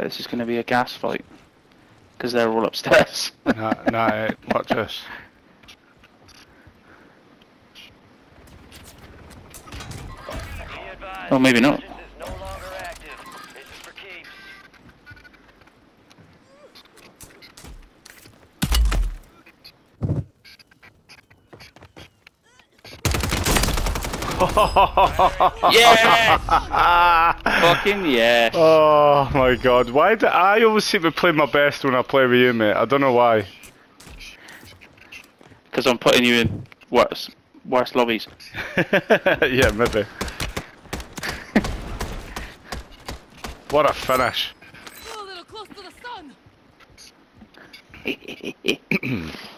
this is going to be a gas fight. Because they're all upstairs. Nah, watch this. Oh, maybe not. Yes! Fucking yes! Oh my god, why do I always seem to play my best when I play with you, mate? I don't know why. Because I'm putting you in worse lobbies. Yeah, maybe. What a finish. A little close to the sun.